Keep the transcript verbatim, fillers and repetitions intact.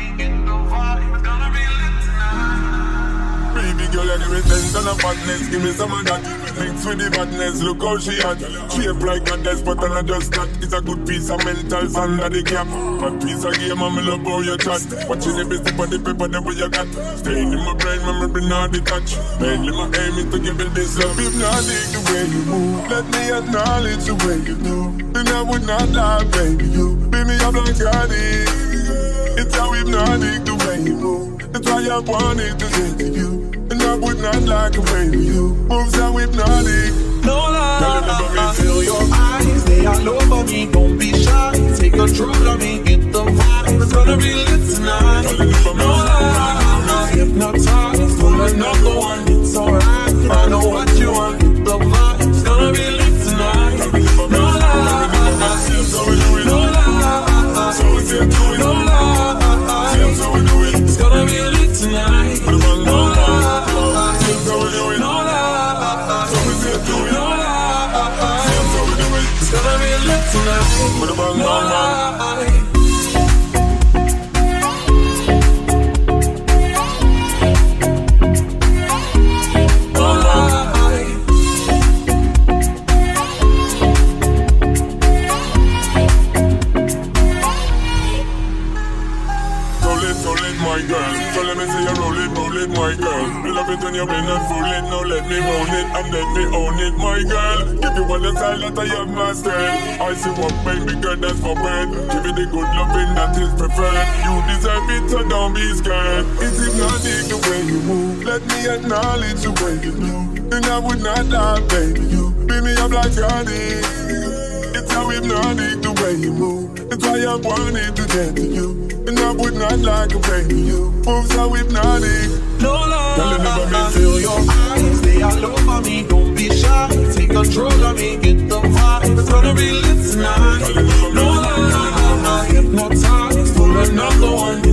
Girl, you give me sense and a fatness, give me some of that. Mix with the badness, look how she had. Shape like a despot and I just that. It's a good piece of mental under the cap. A piece of game and me love how you chat. Watching every step of the paper that what you got. Staying in my brain, memory not detached. Mainly my aim is to give it this love. If not dig the way you move, let me acknowledge the way you do. Then I would not lie, baby, you beat me up like Gotti. It's how hypnotic the way you move. That's why I wanted to say to you. And I would not like a way with you. Moves are hypnotic. No lie, feel your eyes, they all over me. Don't be shy, take control of me. Get the vibe, it's gonna be lit tonight. No lie, hypnotized, pull another one. It's alright, I know what you want. Get the vibe, it's gonna be lit tonight. No lie, no lie, so we can do it. No lie, so we do it. It's gonna be lit tonight. No lie. It's gonna be lit tonight. What about no my girl, so let me say you roll it, roll it, my girl. You love it when you've been and full it, now let me own it and let me own it, my girl. Give you all the style that I have mastered. I see what baby girl, that's for bread. Give you the good loving that is preferred. You deserve it, so don't be scared. It's hypnotic the way you move. Let me acknowledge the way you do. And I would not lie, baby, you beat me up like Johnny. It's how hypnotic the way you move. It's why I wanted to get to you. And I would not like a way with you. Moves are hypnotic. No lie, feel your eyes, they all over me. Don't be shy, take control of me. Get the vibe, it's gonna be lit tonight. No lie, hypnotized, pull another one.